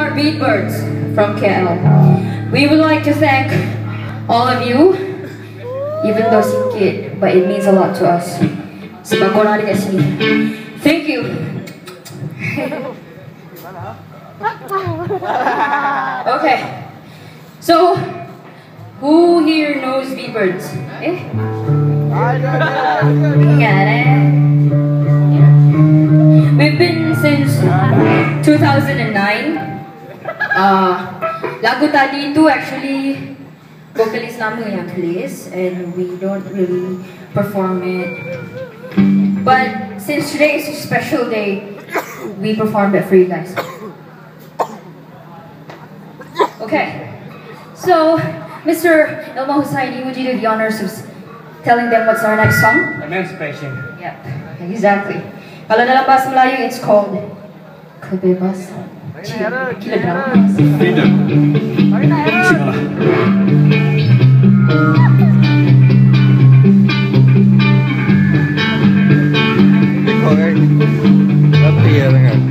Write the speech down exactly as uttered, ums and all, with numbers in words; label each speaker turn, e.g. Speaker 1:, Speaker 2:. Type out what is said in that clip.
Speaker 1: are Beatburns from K L. We would like to thank all of you, even though sikit, but it means a lot to us. Sebab korang ada kat sini. Thank you. Okay, so who here knows Beatburns? Eh? Ingat eh? We've been since two thousand nine. Uh, lagu tadi tu actually vokalis lama yang tulis, and we don't really perform it. But since today is a special day, we performed it for you guys. Okay, so Mister Ilma Hussaini, would you do the honors of telling them what's our next song?
Speaker 2: Emancipation.
Speaker 1: Yep, exactly. Kalau dalam bahasa Melayu, it's called kebebasan. Gila drama.
Speaker 2: Freedom.
Speaker 3: Oke, latihan kan.